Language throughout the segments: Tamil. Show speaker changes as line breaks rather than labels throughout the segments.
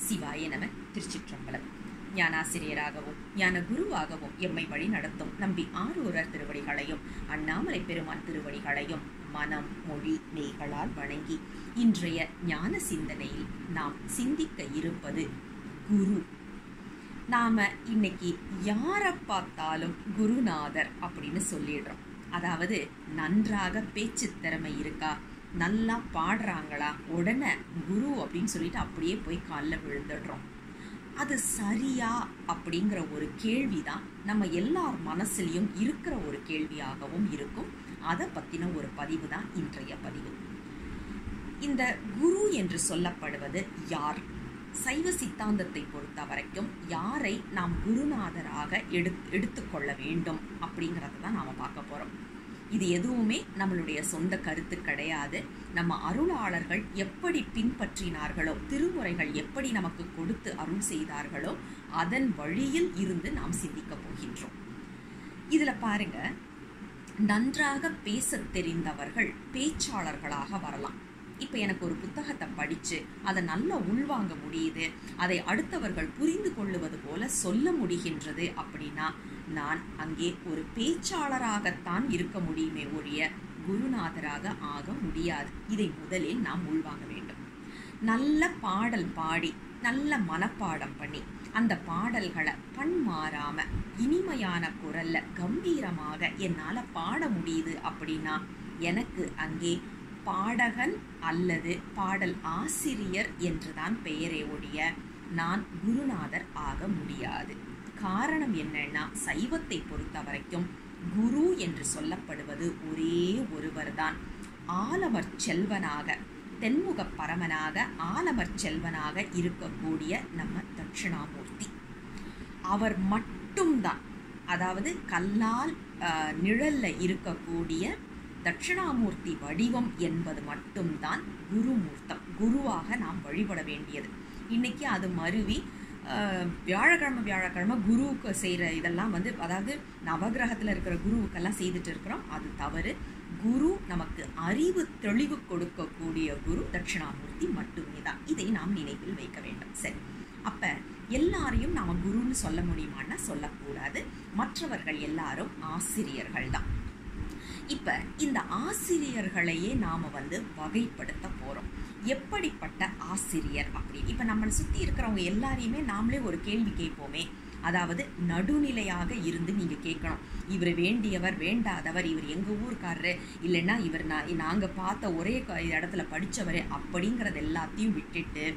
சிவாய நம. திருச்சிற்றம்பலம். ஞானாசிரியராகவும் ஞான குருவாகவும் எம்மை வழி நடத்தும் நம்பி ஆரூரர் திருவடிகளையும் அண்ணாமலை பெருமான் திருவடிகளையும் மனம் மொழி மெய்களால் வணங்கி இன்றைய ஞான சிந்தனையில் நாம் சிந்திக்க இருப்பது குரு. நாம இன்னைக்கு யாரை பார்த்தாலும் குருநாதர் அப்படின்னு சொல்லிடுறோம். அதாவது நன்றாக பேச்சு திறமை இருக்கா, நல்லா பாடுறாங்களா, உடனே குரு அப்படின்னு சொல்லிட்டு அப்படியே போய் காலில் விழுந்துடுறோம். அது சரியா அப்படிங்கிற ஒரு கேள்விதான் நம்ம எல்லார் மனசுலையும் இருக்கிற ஒரு கேள்வியாகவும் இருக்கும். அதை பற்றின ஒரு பதிவு தான் இன்றைய பதிவு. இந்த குரு என்று சொல்லப்படுவது யார்? சைவ சித்தாந்தத்தை பொறுத்த வரைக்கும் யாரை நாம் குருநாதராக எடுத்துக்கொள்ள வேண்டும் அப்படிங்கிறத தான் நாம் பார்க்க போகிறோம். இது எதுவுமே நம்மளுடைய சொந்த கருத்து கிடையாது. நம்ம அருளாளர்கள் எப்படி பின்பற்றினார்களோ, திருமுறைகள் எப்படி நமக்கு கொடுத்து அருள் செய்தார்களோ அதன் வழியில் இருந்து நாம் சிந்திக்க போகின்றோம். இதில் பாருங்க, நன்றாக பேச தெரிந்தவர்கள் பேச்சாளர்களாக வரலாம். இப்போ எனக்கு ஒரு புத்தகத்தை படித்து அதை நல்லா உள்வாங்க முடியுது, அதை அடுத்தவர்கள் புரிந்து கொள்ளுவது போல சொல்ல முடிகின்றது அப்படின்னா நான் அங்கே ஒரு பேச்சாளராகத்தான் இருக்க முடியுமே ஒழிய குருநாதராக ஆக முடியாது. இதை முதலில் நாம் உள்வாங்க வேண்டும். நல்ல பாடல் பாடி நல்ல மனப்பாடம் பண்ணி அந்த பாடல்களை பண் மாறாம இனிமையான குரல்ல கம்பீரமாக என்னால் பாட முடியுது அப்படின்னா எனக்கு அங்கே பாடகன் அல்லது பாடல் ஆசிரியர் என்றுதான் பெயரே ஒழிய நான் குருநாதர் ஆக முடியாது. காரணம் என்னன்னா, சைவத்தை பொறுத்த வரைக்கும் குரு என்று சொல்லப்படுவது ஒரே ஒருவர் தான். ஆலமர் செல்வனாக, தென்முக பரமனாக ஆலமர் செல்வனாக இருக்கக்கூடிய நம்ம தட்சிணாமூர்த்தி. அவர் மட்டும்தான், அதாவது கல்லால் நிழல்ல இருக்கக்கூடிய தட்சிணாமூர்த்தி வடிவம் என்பது மட்டும்தான் குருமூர்த்தம், குருவாக நாம் வழிபட வேண்டியது. இன்னைக்கு அது மருவி வியாழக்கிழமை குருவுக்கு செய்கிற இதெல்லாம் அதாவது நவகிரகத்தில் இருக்கிற குருவுக்கெல்லாம் செய்துட்டு இருக்கிறோம். அது தவறு. குரு நமக்கு அறிவு தெளிவு கொடுக்கக்கூடிய குரு தட்சிணாமூர்த்தி மட்டுமே தான். இதை நாம் நினைவில் வைக்க வேண்டும். சரி, அப்போ எல்லாரையும் நாம் குருன்னு சொல்ல முடியுமான்னா சொல்லக்கூடாது. மற்றவர்கள் எல்லாரும் ஆசிரியர்கள் தான். இப்போ இந்த ஆசிரியர்களையே நாம் வகைப்படுத்த போகிறோம். எப்படிப்பட்ட ஆசிரியர் அப்படின்னு இப்போ நம்மளை சுற்றி இருக்கிறவங்க எல்லாரையுமே நாமளே ஒரு கேள்வி கேட்போமே. அதாவது நடுநிலையாக இருந்து நீங்கள் கேட்கணும். இவர் வேண்டியவர் வேண்டாதவர், இவர் எங்கள் ஊருக்காரரு, இல்லைன்னா இவர் நாங்கள் பார்த்த ஒரே இடத்துல படித்தவர் அப்படிங்கிறது எல்லாத்தையும் விட்டுட்டு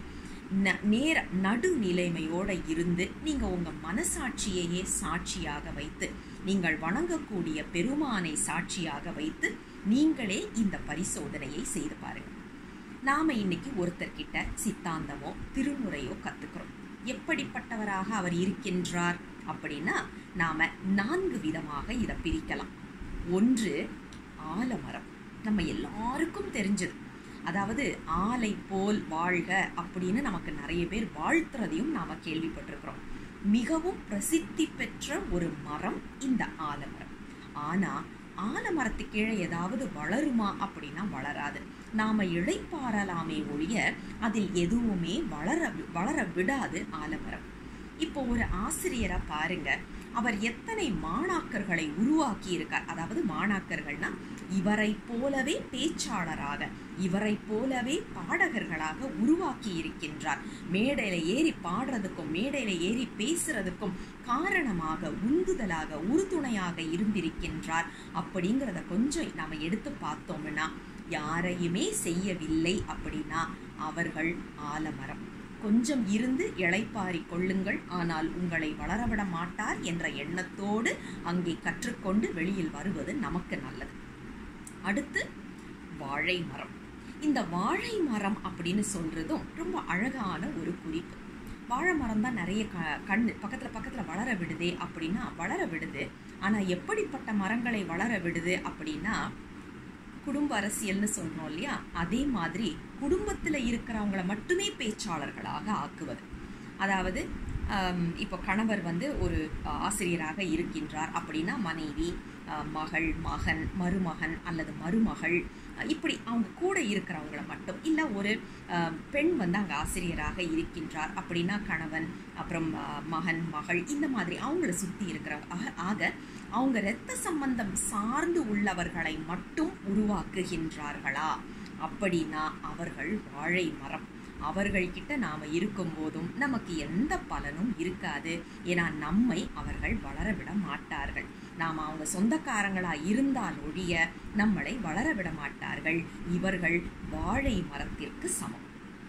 நேர நடுநிலைமையோடு இருந்து நீங்கள் உங்கள் மனசாட்சியையே சாட்சியாக வைத்து, நீங்கள் வணங்கக்கூடிய பெருமானை சாட்சியாக வைத்து நீங்களே இந்த பரிசோதனையை செய்து பாருங்கள். நாம் இன்னைக்கு ஒருத்தர்கிட்ட சித்தாந்தமோ திருமுறையோ கற்றுக்கிறோம். எப்படிப்பட்டவராக அவர் இருக்கின்றார் அப்படின்னா நாம் 4 விதமாக இதை பிரிக்கலாம். ஒன்று, ஆலமரம். நம்ம எல்லாருக்கும் தெரிஞ்சது. அதாவது ஆலை போல் வாழ்க அப்படின்னு நமக்கு நிறைய பேர் வாழ்த்துறதையும் நாம் கேள்விப்பட்டிருக்கிறோம். மிகவும் பிரசித்தி பெற்ற ஒரு மரம் இந்த ஆலமரம். ஆனால் ஆலமரத்துக்கு கீழே ஏதாவது வளருமா அப்படின்னா வளராது. நாம் இளைப்பாறலாமே ஒழிய அதில் எதுவுமே வளர விடாது ஆலமரம். இப்போ ஒரு ஆசிரியரை பாருங்க, அவர் எத்தனை மாணாக்கர்களை உருவாக்கி இருக்கார். அதாவது மாணாக்கர்கள்னா இவரை போலவே பேச்சாளராக, இவரை போலவே பாடகர்களாக உருவாக்கி இருக்கின்றார். மேடையில ஏறி பாடுறதுக்கும் மேடையில ஏறி பேசுறதுக்கும் காரணமாக, உந்துதலாக, உறுதுணையாக இருந்திருக்கின்றார். அப்படிங்கிறத கொஞ்சம் நாம எடுத்து பார்த்தோம்னா யாரையுமே செய்யவில்லை அப்படின்னா அவர்கள் ஆலமரம். கொஞ்சம் இருந்து இளைப்பாரி கொள்ளுங்கள், ஆனால் உங்களை வளரவிட மாட்டார் என்ற எண்ணத்தோடு அங்கே கற்றுக்கொண்டு வெளியில் வருவது நமக்கு நல்லது. அடுத்து வாழை மரம். இந்த வாழை மரம் அப்படின்னு சொல்றதும் ரொம்ப அழகான ஒரு குறிப்பு. வாழை மரம் தான் நிறைய பக்கத்தில் வளர விடுதே அப்படின்னா வளர விடுது. ஆனால் எப்படிப்பட்ட மரங்களை வளர விடுது அப்படின்னா குடும்ப அரசியல்னு சொல்றோம் இல்லையா, அதே மாதிரி குடும்பத்தில் இருக்கிறவங்கள மட்டுமே பேச்சாளர்களாக ஆக்குவது. அதாவது இப்போ கணவர் ஒரு ஆசிரியராக இருக்கின்றார் அப்படின்னா மனைவி, மகள், மகன், மருமகன் அல்லது மருமகள் இப்படி அவங்க கூட இருக்கிறவங்கள மட்டும், இல்லை ஒரு பெண் வந்து அங்கே ஆசிரியராக இருக்கின்றார் அப்படின்னா கணவன், அப்புறம் மகன், மகள், இந்த மாதிரி அவங்கள சுற்றி இருக்கிறவங்க, ஆக அவங்க இரத்த சம்பந்தம் சார்ந்து உள்ளவர்களை மட்டும் உருவாக்குகின்றார்களா அப்படின்னா அவர்கள் வாழை மரம். அவர்கள்கிட்ட நாம் இருக்கும்போதும் நமக்கு எந்த பலனும் இருக்காது. ஏன்னா நம்மை அவர்கள் வளரவிட மாட்டார்கள். நாம் அவங்க சொந்தக்காரங்களாக இருந்தால் ஒழிய நம்மளை வளரவிட மாட்டார்கள். இவர்கள் வாழை மரத்திற்கு சமம்.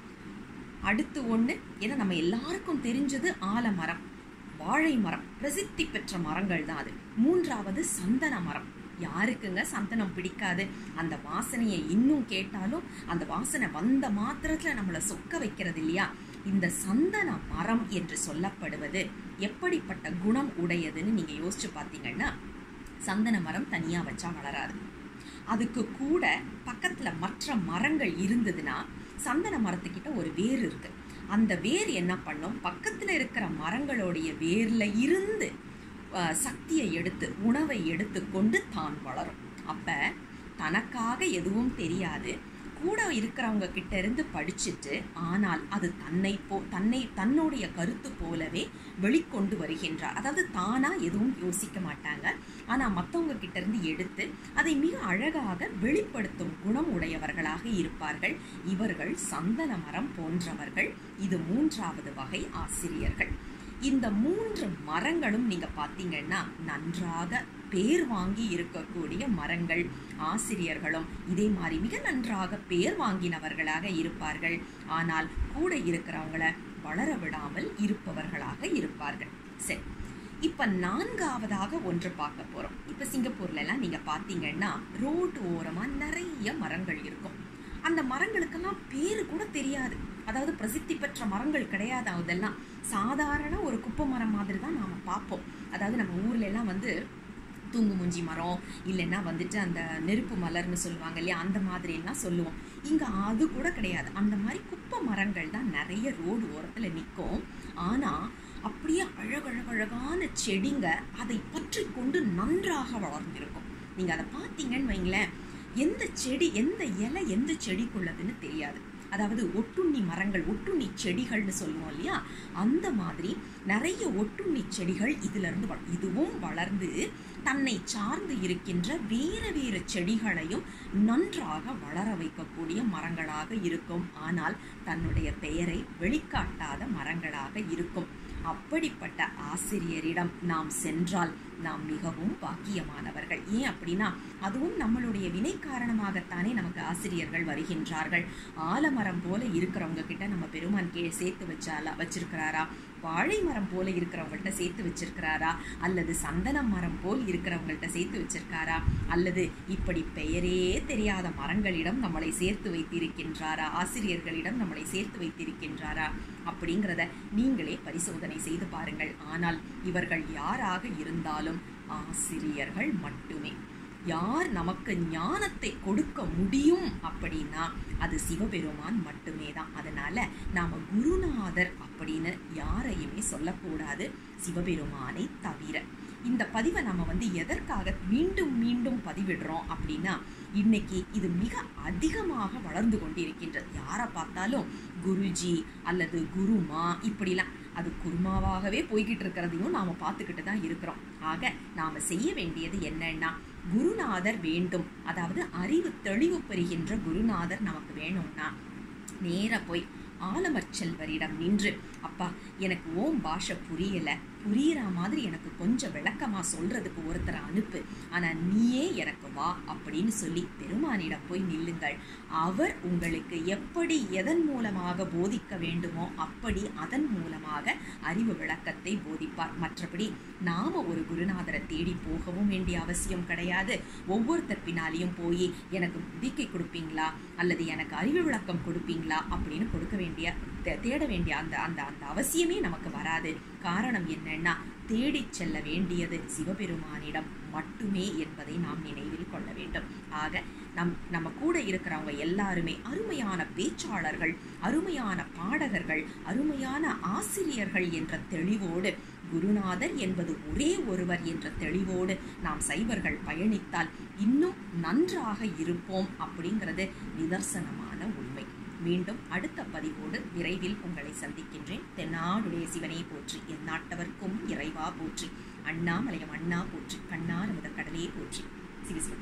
அடுத்து ஒன்று, ஏன்னா நம்ம எல்லாருக்கும் தெரிஞ்சது ஆலமரம், வாழை மரம் பிரசித்தி பெற்ற மரங்கள் தான் அது. மூன்றாவது சந்தன மரம். யாருக்குங்க சந்தனம் பிடிக்காது? அந்த வாசனையை இன்னும் கேட்டாலும் அந்த வாசனை வந்த மாத்திரத்தில் நம்மளை சொக்க வைக்கிறது இல்லையா? இந்த சந்தன மரம் என்று சொல்லப்படுவது எப்படிப்பட்ட குணம் உடையதுன்னு நீங்கள் யோசிச்சு பார்த்தீங்கன்னா, சந்தன மரம் தனியாக வச்சா வளராது. அதுக்கு கூட பக்கத்தில் மற்ற மரங்கள் இருந்ததுன்னா, சந்தன மரத்துக்கிட்ட ஒரு வேர் இருக்கு. அந்த வேர் என்ன பண்ணும்? பக்கத்தில் இருக்கிற மரங்களுடைய வேர்ல இருந்து சக்தியை எடுத்து, உணவை எடுத்து கொண்டு தான் வளரும். அப்போ தனக்காக எதுவும் தெரியாது, கூட இருக்கிறவங்க கிட்ட இருந்து படிச்சுட்டு, ஆனால் அது தன்னுடைய கருத்து போலவே வெளிக்கொண்டு வருகின்றார். அதாவது தானா எதுவும் யோசிக்க மாட்டாங்க, ஆனால் மற்றவங்க கிட்ட இருந்து எடுத்து அதை மிக அழகாக வெளிப்படுத்தும் குணம் உடையவர்களாக இருப்பார்கள். இவர்கள் சந்தன மரம் போன்றவர்கள். இது மூன்றாவது வகை ஆசிரியர்கள். இந்த மூன்று மரங்களும் நீங்க பார்த்தீங்கன்னா நன்றாக பேர் வாங்கி இருக்கக்கூடிய மரங்கள். ஆசிரியர்களும் இதே மாதிரி மிக நன்றாக பேர் வாங்கினவர்களாக இருப்பார்கள். ஆனால் கூட இருக்கிறவங்கள வளர விடாமல் இருப்பவர்களாக இருப்பார்கள். சரி, இப்ப நான்காவதாக ஒன்று பார்க்க போறோம். இப்ப சிங்கப்பூர்ல எல்லாம் நீங்க பார்த்தீங்கன்னா ரோடு ஓரமா நிறைய மரங்கள் இருக்கும். அந்த மரங்களுக்கெல்லாம் பேரு கூட தெரியாது. அதாவது பிரசித்தி பெற்ற மரங்கள் கிடையாது. அதெல்லாம் சாதாரண ஒரு குப்பை மரம் மாதிரி தான் நாம் பார்ப்போம். அதாவது நம்ம ஊர்ல எல்லாம் வந்து தூங்கு மூஞ்சி மரம், இல்லைன்னா வந்துட்டு அந்த நெருப்பு மலர்னு சொல்லுவாங்க இல்லையா, அந்த மாதிரி எல்லாம் சொல்லுவோம். இங்கே அது கூட கிடையாது. அந்த மாதிரி குப்பை மரங்கள் தான் நிறைய ரோடு ஓரத்தில் நிற்கும். ஆனால் அப்படியே அழகழகான செடிங்க அதை பற்றி கொண்டு நன்றாக வளர்ந்துருக்கும். நீங்கள் அதை பார்த்தீங்கன்னு வைங்களேன், எந்த செடி, எந்த இலை எந்த செடிக்குள்ளதுன்னு தெரியாது. அதாவது ஒட்டுண்ணி மரங்கள், ஒட்டுண்ணி செடிகள்னு சொல்லுவோம் இல்லையா, அந்த மாதிரி நிறைய ஒட்டுண்ணி செடிகள் இதிலிருந்து இதுவும் வளர்ந்து தன்னை சார்ந்து இருக்கின்ற வேறு வேறு செடிகளையும் நன்றாக வளர வைக்கக்கூடிய மரங்களாக இருக்கும். ஆனால் தன்னுடைய பெயரை வெளிக்காட்டாத மரங்களாக இருக்கும். அப்படிப்பட்ட ஆசிரியரிடம் நாம் சென்றால் நாம் மிகவும் பாக்கியமானவர்கள். ஏன் அப்படின்னா, அதுவும் நம்மளுடைய வினை காரணமாகத்தானே நமக்கு ஆசிரியர்கள் வருகின்றார்கள். ஆலமரம் போல இருக்கிறவங்க கிட்ட நம்ம பெருமான் சேர்த்து வச்சிருக்கிறாரா? வாழை மரம் போல இருக்கிறவங்கள்ட்ட சேர்த்து வச்சிருக்கிறாரா? அல்லது சந்தன மரம் போல் இருக்கிறவங்கள்ட்ட சேர்த்து வச்சிருக்காரா? அல்லது இப்படி பெயரே தெரியாத மரங்களிடம் நம்மளை சேர்த்து வைத்திருக்கின்றாரா? ஆசிரியர்களிடம் நம்மளை சேர்த்து வைத்திருக்கின்றாரா? அப்படிங்கிறத நீங்களே பரிசோதனை செய்து பாருங்கள். ஆனால் இவர்கள் யாராக இருந்தாலும் ஆசிரியர்கள் மட்டுமே. யார் நமக்கு ஞானத்தை கொடுக்க முடியும் அப்படின்னா அது சிவபெருமான் மட்டுமே தான். அதனால நாம குருநாதர் அப்படின்னு யாரையுமே சொல்லக்கூடாது, சிவபெருமானை தவிர. இந்த பதிவை நம்ம எதற்காக மீண்டும் மீண்டும் பதிவிடுறோம் அப்படின்னா, இன்னைக்கு இது மிக அதிகமாக வளர்ந்து கொண்டிருக்கின்றது. யாரை பார்த்தாலும் குருஜி அல்லது குருமா இப்படிலாம், அது குருமாவாகவே போய்கிட்டு இருக்கிறதையும் நாம் பார்த்துக்கிட்டு தான் இருக்கிறோம். ஆக நாம் செய்ய வேண்டியது என்னன்னா, குருநாதர் வேண்டும். அதாவது அறிவு தெளிவு பெறுகின்ற குருநாதர் நமக்கு வேணும்னா நேராக போய் ஆலமர் செல்வரிடம் நின்று, அப்பா எனக்கு ஓம் பாஷை புரியலை, புரியிற மாதிரி எனக்கு கொஞ்சம் விளக்கமாக சொல்கிறதுக்கு ஒருத்தரை அனுப்பு, ஆனால் நீயே எனக்கு வா அப்படின்னு சொல்லி பெருமானிடம் போய் நில்லுங்கள். அவர் உங்களுக்கு எப்படி எதன் மூலமாக போதிக்க வேண்டுமோ அப்படி அதன் மூலமாக அறிவு விளக்கத்தை போதிப்பார். மற்றபடி நாம் ஒரு குருநாதரை தேடி போகவும் வேண்டிய அவசியம் கிடையாது. ஒவ்வொருத்தர் பின்னாலையும் போய் எனக்கு தீக்கை கொடுப்பீங்களா அல்லது எனக்கு அறிவு விளக்கம் கொடுப்பீங்களா அப்படின்னு தேட வேண்டிய அந்த அந்த அந்த அவசியமே நமக்கு வராது. காரணம் என்னன்னா, தேடி செல்ல வேண்டியது சிவபெருமானிடம் மட்டுமே என்பதை நாம் நினைவில் கொள்ள வேண்டும். ஆக நம்ம கூட இருக்கிறவங்க எல்லாருமே அருமையான பேச்சாளர்கள், அருமையான பாடகர்கள், அருமையான ஆசிரியர்கள் என்ற தெளிவோடு, குருநாதர் என்பது ஒரே ஒருவர் என்ற தெளிவோடு நாம் சைவர்கள் பயணித்தால் இன்னும் நன்றாக இருப்போம் அப்படிங்கிறது நிதர்சனமான உண்மை. மீண்டும் அடுத்த பதிவோடு விரைவில் உங்களை சந்திக்கின்றேன். தென்னாடுடைய சிவனை போற்றி, எந்நாட்டவர்க்கும் இறைவா போற்றி, அண்ணாமலையம் அண்ணா போற்றி, கண்ணார் அமுத கடலே போற்றி. சிவசிவ.